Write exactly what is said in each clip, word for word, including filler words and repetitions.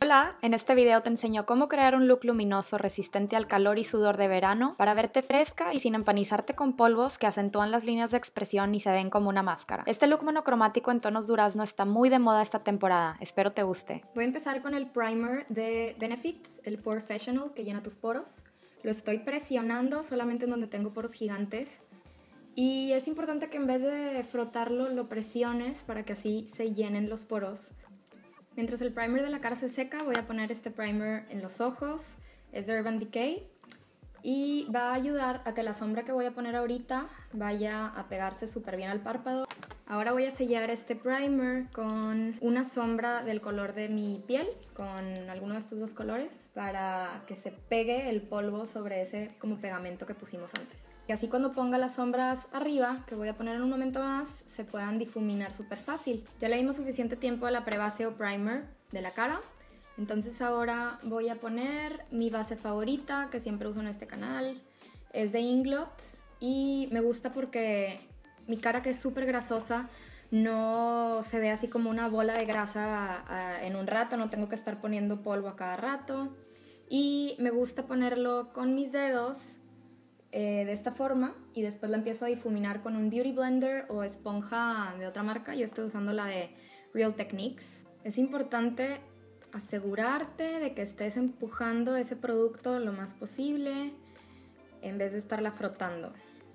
Hola, en este video te enseño cómo crear un look luminoso resistente al calor y sudor de verano para verte fresca y sin empanizarte con polvos que acentúan las líneas de expresión y se ven como una máscara. Este look monocromático en tonos durazno está muy de moda esta temporada, espero te guste. Voy a empezar con el primer de Benefit, el Porefessional que llena tus poros. Lo estoy presionando solamente en donde tengo poros gigantes. Y es importante que en vez de frotarlo, lo presiones para que así se llenen los poros. Mientras el primer de la cara se seca, voy a poner este primer en los ojos. Es de Urban Decay. Y va a ayudar a que la sombra que voy a poner ahorita vaya a pegarse súper bien al párpado. Ahora voy a sellar este primer con una sombra del color de mi piel, con alguno de estos dos colores, para que se pegue el polvo sobre ese como pegamento que pusimos antes. Y así cuando ponga las sombras arriba, que voy a poner en un momento más, se puedan difuminar súper fácil. Ya le dimos suficiente tiempo a la prebase o primer de la cara. Entonces ahora voy a poner mi base favorita, que siempre uso en este canal. Es de Inglot y me gusta porque mi cara, que es súper grasosa, no se ve así como una bola de grasa en un rato, no tengo que estar poniendo polvo a cada rato. Y me gusta ponerlo con mis dedos eh, de esta forma y después la empiezo a difuminar con un Beauty Blender o esponja de otra marca. Yo estoy usando la de Real Techniques. Es importante asegurarte de que estés empujando ese producto lo más posible en vez de estarla frotando.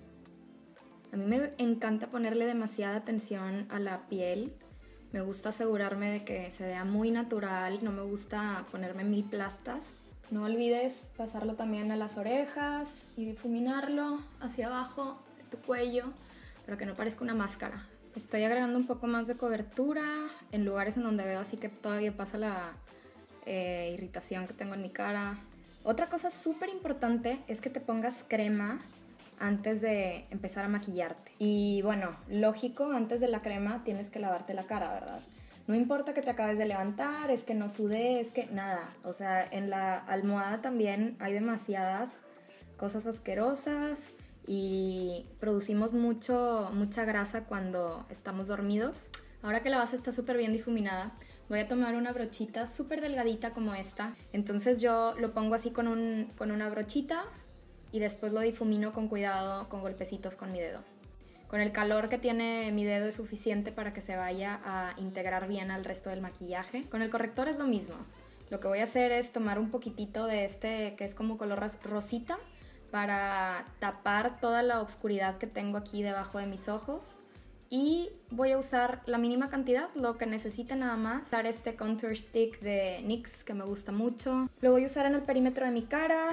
A mí me encanta ponerle demasiada atención a la piel. Me gusta asegurarme de que se vea muy natural, no me gusta ponerme mil plastas. No olvides pasarlo también a las orejas y difuminarlo hacia abajo de tu cuello para que no parezca una máscara. Estoy agregando un poco más de cobertura en lugares en donde veo así que todavía pasa la eh, irritación que tengo en mi cara. Otra cosa súper importante es que te pongas crema antes de empezar a maquillarte. Y bueno, lógico, antes de la crema tienes que lavarte la cara, ¿verdad? No importa que te acabes de levantar, es que no sudé, es que nada. O sea, en la almohada también hay demasiadas cosas asquerosas y producimos mucho, mucha grasa cuando estamos dormidos. Ahora que la base está súper bien difuminada, voy a tomar una brochita súper delgadita como esta. Entonces yo lo pongo así con, un, con una brochita y después lo difumino con cuidado, con golpecitos con mi dedo. Con el calor que tiene mi dedo es suficiente para que se vaya a integrar bien al resto del maquillaje. Con el corrector es lo mismo. Lo que voy a hacer es tomar un poquitito de este que es como color rosita para tapar toda la oscuridad que tengo aquí debajo de mis ojos. Y voy a usar la mínima cantidad, lo que necesite nada más. Usar este contour stick de N Y X que me gusta mucho. Lo voy a usar en el perímetro de mi cara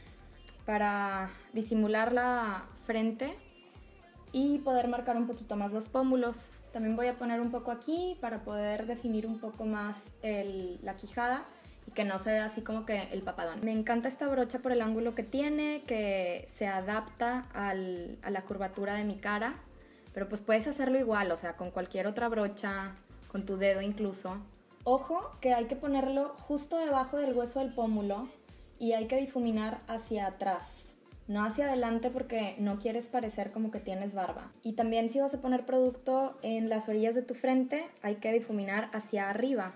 para disimular la frente y poder marcar un poquito más los pómulos. También voy a poner un poco aquí para poder definir un poco más el, la quijada y que no se vea así como que el papadón. Me encanta esta brocha por el ángulo que tiene, que se adapta al, a la curvatura de mi cara, pero pues puedes hacerlo igual, o sea, con cualquier otra brocha, con tu dedo incluso. Ojo que hay que ponerlo justo debajo del hueso del pómulo y hay que difuminar hacia atrás, no hacia adelante porque no quieres parecer como que tienes barba. Y también si vas a poner producto en las orillas de tu frente, hay que difuminar hacia arriba.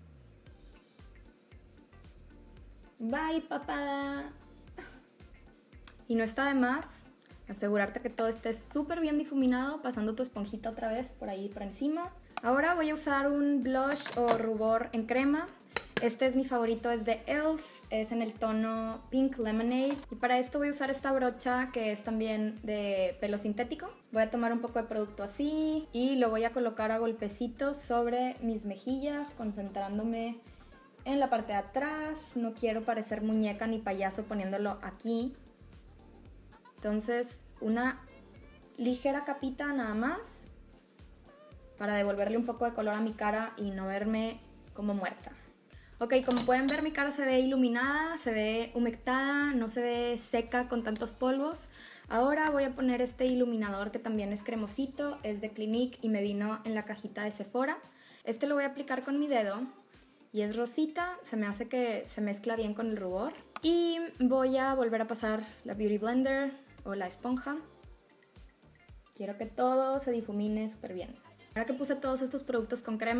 Bye, papada. Y no está de más asegurarte que todo esté súper bien difuminado, pasando tu esponjita otra vez por ahí por encima. Ahora voy a usar un blush o rubor en crema. Este es mi favorito, es de E L F, es en el tono Pink Lemonade. Y para esto voy a usar esta brocha que es también de pelo sintético. Voy a tomar un poco de producto así y lo voy a colocar a golpecitos sobre mis mejillas, concentrándome en la parte de atrás. No quiero parecer muñeca ni payaso poniéndolo aquí. Entonces, una ligera capita nada más para devolverle un poco de color a mi cara y no verme como muerta. Ok, como pueden ver, mi cara se ve iluminada, se ve humectada, no se ve seca con tantos polvos. Ahora voy a poner este iluminador que también es cremosito, es de Clinique y me vino en la cajita de Sephora. Este lo voy a aplicar con mi dedo y es rosita, se me hace que se mezcla bien con el rubor. Y voy a volver a pasar la Beauty Blender o la esponja. Quiero que todo se difumine súper bien. Ahora que puse todos estos productos con crema,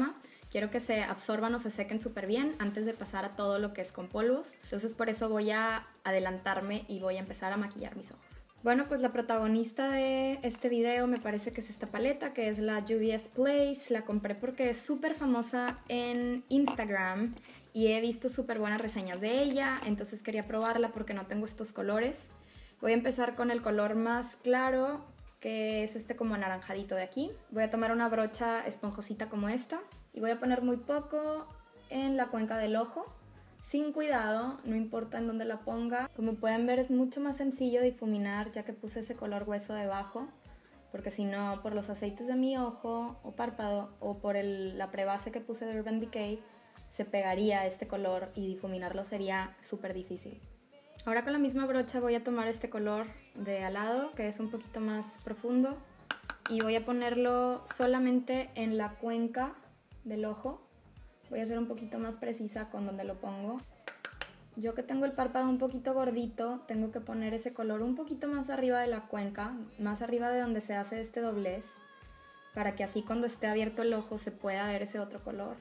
quiero que se absorban o se sequen súper bien antes de pasar a todo lo que es con polvos. Entonces por eso voy a adelantarme y voy a empezar a maquillar mis ojos. Bueno, pues la protagonista de este video me parece que es esta paleta, que es la Juvia's Place. La compré porque es súper famosa en Instagram y he visto súper buenas reseñas de ella, entonces quería probarla porque no tengo estos colores. Voy a empezar con el color más claro, que es este como anaranjadito de aquí. Voy a tomar una brocha esponjosita como esta y voy a poner muy poco en la cuenca del ojo. Sin cuidado, no importa en dónde la ponga. Como pueden ver, es mucho más sencillo difuminar ya que puse ese color hueso debajo, porque si no, por los aceites de mi ojo o párpado o por el, la prebase que puse de Urban Decay, se pegaría este color y difuminarlo sería súper difícil. Ahora con la misma brocha voy a tomar este color de al lado, que es un poquito más profundo, y voy a ponerlo solamente en la cuenca del ojo. Voy a ser un poquito más precisa con donde lo pongo. Yo que tengo el párpado un poquito gordito, tengo que poner ese color un poquito más arriba de la cuenca, más arriba de donde se hace este doblez, para que así cuando esté abierto el ojo se pueda ver ese otro color.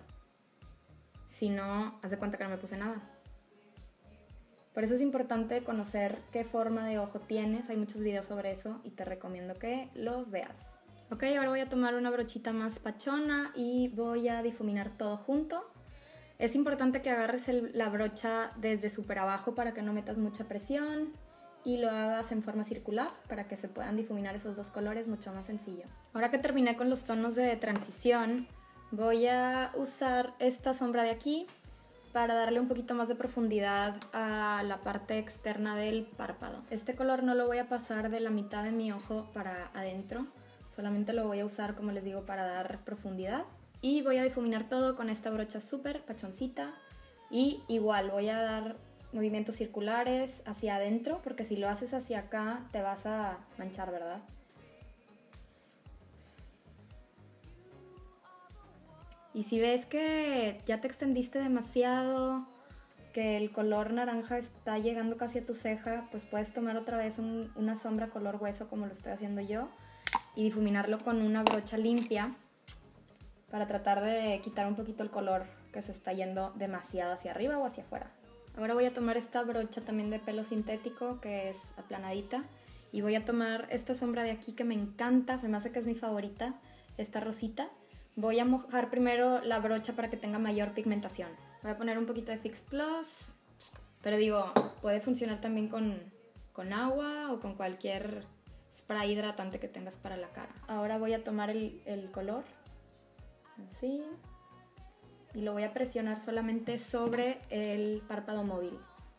Si no, haz de cuenta que no me puse nada. Por eso es importante conocer qué forma de ojo tienes. Hay muchos videos sobre eso y te recomiendo que los veas. Ok, ahora voy a tomar una brochita más pachona y voy a difuminar todo junto. Es importante que agarres el, la brocha desde súper abajo para que no metas mucha presión y lo hagas en forma circular para que se puedan difuminar esos dos colores mucho más sencillo. Ahora que terminé con los tonos de transición, voy a usar esta sombra de aquí para darle un poquito más de profundidad a la parte externa del párpado. Este color no lo voy a pasar de la mitad de mi ojo para adentro. Solamente lo voy a usar, como les digo, para dar profundidad. Y voy a difuminar todo con esta brocha súper pachoncita. Y igual voy a dar movimientos circulares hacia adentro, porque si lo haces hacia acá te vas a manchar, ¿verdad? Y si ves que ya te extendiste demasiado, que el color naranja está llegando casi a tu ceja, pues puedes tomar otra vez un, una sombra color hueso como lo estoy haciendo yo y difuminarlo con una brocha limpia para tratar de quitar un poquito el color que se está yendo demasiado hacia arriba o hacia afuera. Ahora voy a tomar esta brocha también de pelo sintético que es aplanadita y voy a tomar esta sombra de aquí que me encanta, se me hace que es mi favorita, esta rosita. Voy a mojar primero la brocha para que tenga mayor pigmentación. Voy a poner un poquito de Fix Plus, pero digo, puede funcionar también con, con agua o con cualquier spray hidratante que tengas para la cara. Ahora voy a tomar el, el color, así, y lo voy a presionar solamente sobre el párpado móvil.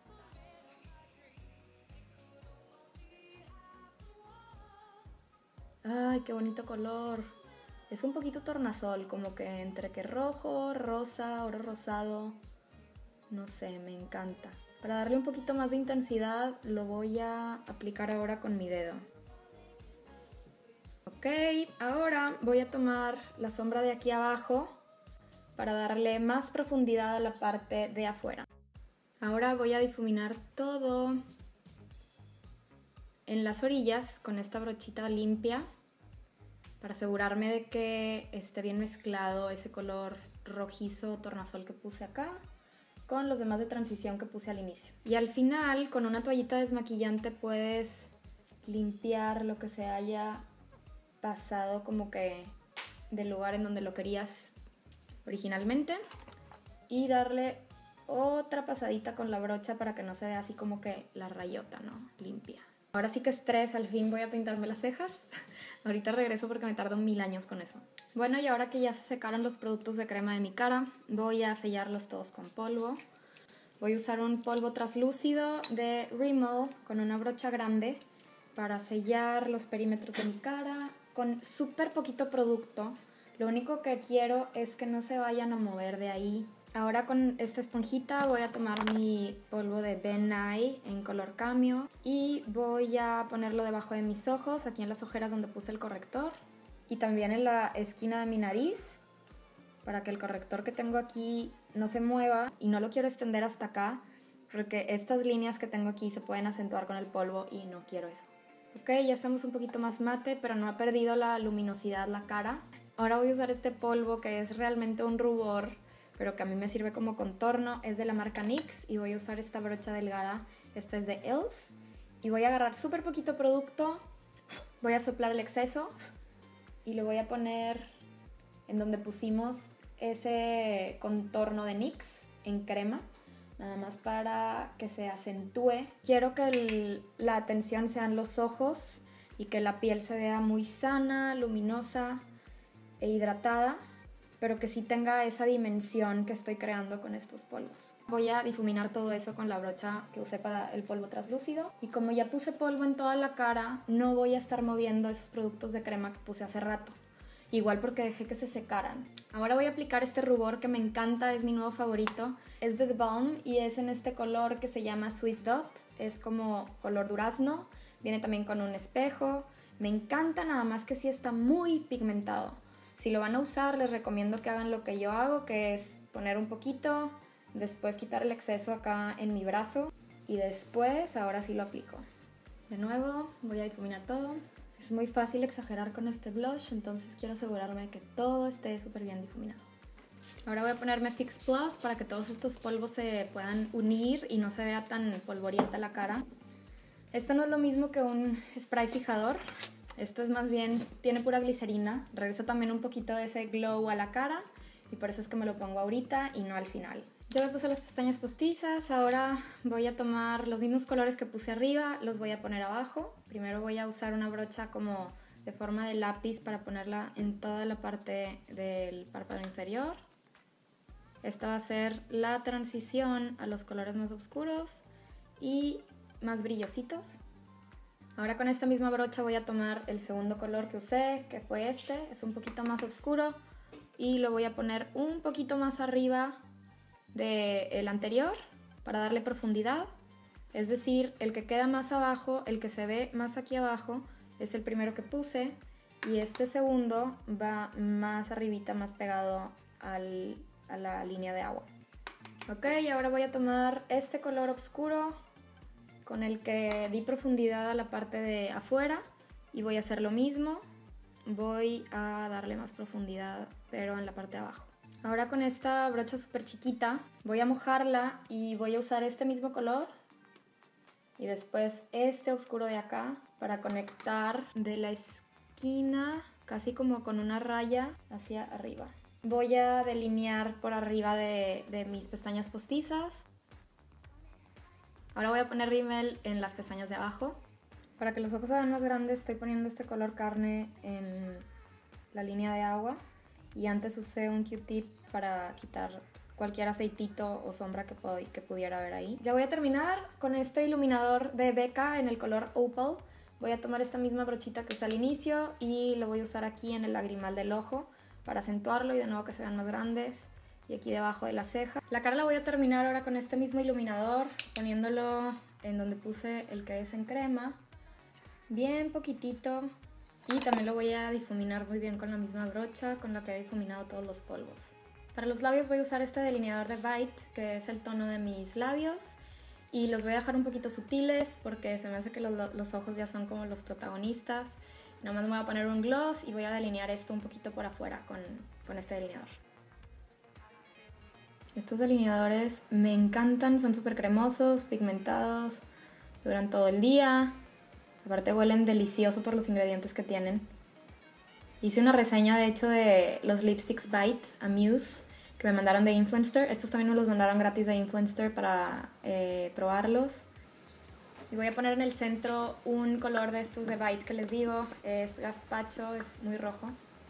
¡Ay, qué bonito color! Es un poquito tornasol, como que entre que rojo, rosa, oro rosado, no sé, me encanta. Para darle un poquito más de intensidad lo voy a aplicar ahora con mi dedo. Ok, ahora voy a tomar la sombra de aquí abajo para darle más profundidad a la parte de afuera. Ahora voy a difuminar todo en las orillas con esta brochita limpia para asegurarme de que esté bien mezclado ese color rojizo tornasol que puse acá con los demás de transición que puse al inicio. Y al final, con una toallita desmaquillante puedes limpiar lo que se haya pasado como que del lugar en donde lo querías originalmente y darle otra pasadita con la brocha para que no se vea así como que la rayota, ¿no? Limpia. Ahora sí que estrés, al fin voy a pintarme las cejas. Ahorita regreso porque me tardo mil años con eso. Bueno, y ahora que ya se secaron los productos de crema de mi cara, voy a sellarlos todos con polvo. Voy a usar un polvo translúcido de Rimmel con una brocha grande para sellar los perímetros de mi cara con súper poquito producto. Lo único que quiero es que no se vayan a mover de ahí. Ahora con esta esponjita voy a tomar mi polvo de Ben Nye en color cameo y voy a ponerlo debajo de mis ojos, aquí en las ojeras donde puse el corrector y también en la esquina de mi nariz para que el corrector que tengo aquí no se mueva y no lo quiero extender hasta acá porque estas líneas que tengo aquí se pueden acentuar con el polvo y no quiero eso. Ok, ya estamos un poquito más mate, pero no ha perdido la luminosidad la cara. Ahora voy a usar este polvo que es realmente un rubor, pero que a mí me sirve como contorno. Es de la marca NYX y voy a usar esta brocha delgada. Esta es de E L F. Y voy a agarrar súper poquito producto, voy a soplar el exceso y lo voy a poner en donde pusimos ese contorno de NYX en crema. Nada más para que se acentúe. Quiero que el, la atención sean los ojos y que la piel se vea muy sana, luminosa e hidratada, pero que sí tenga esa dimensión que estoy creando con estos polvos. Voy a difuminar todo eso con la brocha que usé para el polvo translúcido. Y como ya puse polvo en toda la cara, no voy a estar moviendo esos productos de crema que puse hace rato. Igual porque dejé que se secaran. Ahora voy a aplicar este rubor que me encanta, es mi nuevo favorito. Es de The Balm y es en este color que se llama Swiss Dot. Es como color durazno. Viene también con un espejo. Me encanta, nada más que sí está muy pigmentado. Si lo van a usar, les recomiendo que hagan lo que yo hago, que es poner un poquito, después quitar el exceso acá en mi brazo y después, ahora sí lo aplico. De nuevo, voy a difuminar todo. Es muy fácil exagerar con este blush, entonces quiero asegurarme de que todo esté súper bien difuminado. Ahora voy a ponerme Fix Plus para que todos estos polvos se puedan unir y no se vea tan polvorienta la cara. Esto no es lo mismo que un spray fijador. Esto es más bien, tiene pura glicerina, regresa también un poquito de ese glow a la cara y por eso es que me lo pongo ahorita y no al final. Ya me puse las pestañas postizas, ahora voy a tomar los mismos colores que puse arriba, los voy a poner abajo. Primero voy a usar una brocha como de forma de lápiz para ponerla en toda la parte del párpado inferior. Esta va a ser la transición a los colores más oscuros y más brillositos. Ahora con esta misma brocha voy a tomar el segundo color que usé, que fue este, es un poquito más oscuro y lo voy a poner un poquito más arriba del anterior para darle profundidad. Es decir, el que queda más abajo, el que se ve más aquí abajo, es el primero que puse y este segundo va más arribita, más pegado al, a la línea de agua. Ok, ahora voy a tomar este color oscuro con el que di profundidad a la parte de afuera y voy a hacer lo mismo. Voy a darle más profundidad, pero en la parte de abajo. Ahora con esta brocha súper chiquita voy a mojarla y voy a usar este mismo color y después este oscuro de acá para conectar de la esquina casi como con una raya hacia arriba. Voy a delinear por arriba de, de mis pestañas postizas. Ahora voy a poner rímel en las pestañas de abajo. Para que los ojos se vean más grandes estoy poniendo este color carne en la línea de agua. Y antes usé un Q-tip para quitar cualquier aceitito o sombra que, que pudiera haber ahí. Ya voy a terminar con este iluminador de Becca en el color Opal. Voy a tomar esta misma brochita que usé al inicio y lo voy a usar aquí en el lagrimal del ojo para acentuarlo y de nuevo que se vean más grandes. Y aquí debajo de la ceja. La cara la voy a terminar ahora con este mismo iluminador, poniéndolo en donde puse el que es en crema, bien poquitito. Y también lo voy a difuminar muy bien con la misma brocha con la que he difuminado todos los polvos. Para los labios voy a usar este delineador de Bite, que es el tono de mis labios. Y los voy a dejar un poquito sutiles porque se me hace que los, los ojos ya son como los protagonistas. Nada más me voy a poner un gloss y voy a delinear esto un poquito por afuera con, con este delineador. Estos delineadores me encantan, son súper cremosos, pigmentados, duran todo el día. Aparte huelen delicioso por los ingredientes que tienen. Hice una reseña de hecho de los lipsticks Bite Amuse que me mandaron de Influenster. Estos también me los mandaron gratis de Influenster para eh, probarlos. Y voy a poner en el centro un color de estos de Bite que les digo, es gazpacho, es muy rojo.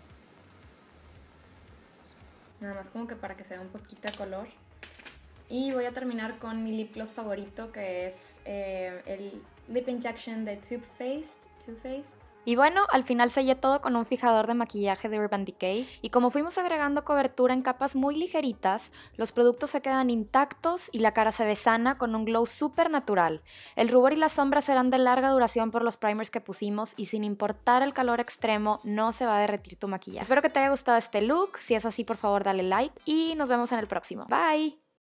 Nada más como que para que se vea un poquito de color. Y voy a terminar con mi lip gloss favorito, que es eh, el Lip Injection de Too Faced. Too Faced. Y bueno, al final sellé todo con un fijador de maquillaje de Urban Decay y como fuimos agregando cobertura en capas muy ligeritas, los productos se quedan intactos y la cara se ve sana con un glow súper natural. El rubor y las sombras serán de larga duración por los primers que pusimos y sin importar el calor extremo no se va a derretir tu maquillaje. Espero que te haya gustado este look, si es así por favor dale like y nos vemos en el próximo. Bye.